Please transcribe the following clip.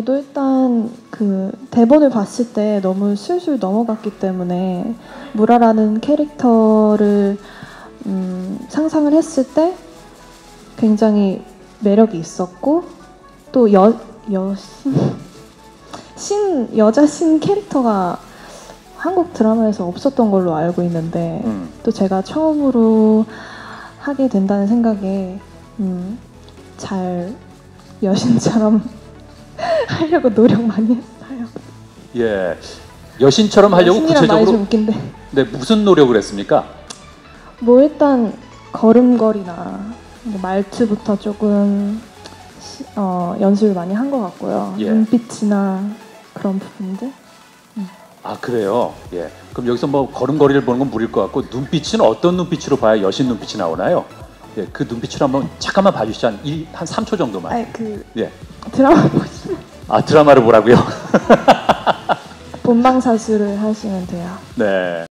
저도 일단 그 대본을 봤을 때 너무 술술 넘어갔기 때문에 무라라는 캐릭터를 상상을 했을 때 굉장히 매력이 있었고 또 여자 신 캐릭터가 한국 드라마에서 없었던 걸로 알고 있는데 또 제가 처음으로 하게 된다는 생각에 잘 여신처럼 하려고 노력 많이 했어요. 예, 여신처럼 하려고 여신이란 말이 좀 구체적으로 웃긴데. 네, 무슨 노력을 했습니까? 뭐 일단 걸음걸이나 뭐 말투부터 조금 연습을 많이 한 것 같고요. 예. 눈빛이나 그런 부분들. 아, 그래요? 예. 그럼 여기서 뭐 걸음걸이를 보는 건 무리일 것 같고 눈빛은 어떤 눈빛으로 봐야 여신 눈빛이 나오나요? 예, 그 눈빛으로 한번 잠깐만 봐주시죠. 한 3초 정도만. 아니 그 예. 드라마 보시면 아, 드라마를 보라고요? 본방사수를 하시면 돼요. 네.